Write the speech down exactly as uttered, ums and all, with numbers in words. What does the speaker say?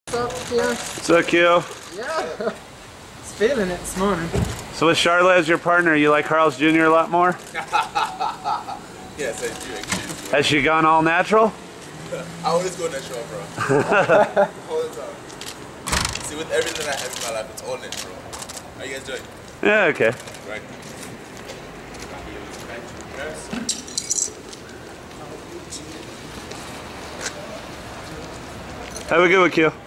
What's up, Keo? What's up, Keo? Yeah, it's feeling it this morning. So with Charlotte as your partner, you like Carl's Junior a lot more? Yes, I do actually. Has she gone all natural? I always go natural, bro. All the time. See, with everything that I have in my life, it's all natural. How you guys doing? Yeah, okay. Right. Have a good one, Keo.